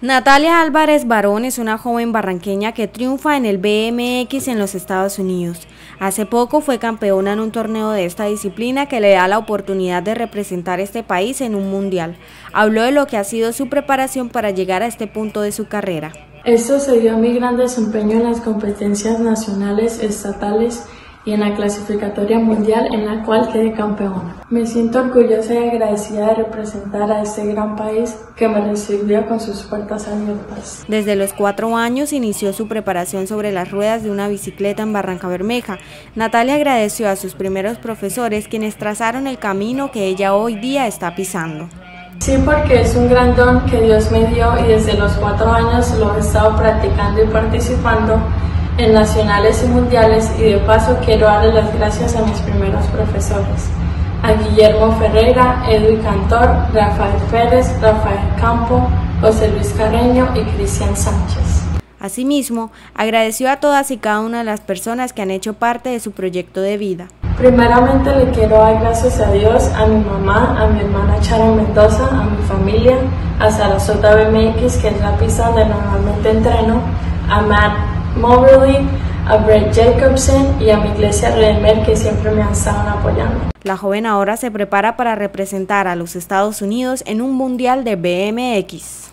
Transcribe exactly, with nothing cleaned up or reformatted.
Natalia Álvarez Barón es una joven barranqueña que triunfa en el B M X en los Estados Unidos. Hace poco fue campeona en un torneo de esta disciplina que le da la oportunidad de representar este país en un mundial. Habló de lo que ha sido su preparación para llegar a este punto de su carrera. Esto se dio a mi gran desempeño en las competencias nacionales, estatales y en la clasificatoria mundial en la cual quedé campeona. Me siento orgullosa y agradecida de representar a este gran país que me recibió con sus puertas abiertas. Desde los cuatro años inició su preparación sobre las ruedas de una bicicleta en Barrancabermeja. Natalia agradeció a sus primeros profesores quienes trazaron el camino que ella hoy día está pisando. Sí, porque es un gran don que Dios me dio y desde los cuatro años lo he estado practicando y participando en nacionales y mundiales, y de paso quiero darle las gracias a mis primeros profesores, a Guillermo Ferreira, Edwin Cantor, Rafael Pérez, Rafael Campo, José Luis Carreño y Cristian Sánchez. Asimismo, agradeció a todas y cada una de las personas que han hecho parte de su proyecto de vida. Primeramente le quiero dar gracias a Dios, a mi mamá, a mi hermana Charo Mendoza, a mi familia, a Sarasota B M X, que es la pista donde normalmente entreno, a Matt Moberly, a Brett Jacobson y a mi iglesia Redeemer, que siempre me han estado apoyando. La joven ahora se prepara para representar a los Estados Unidos en un mundial de B M X.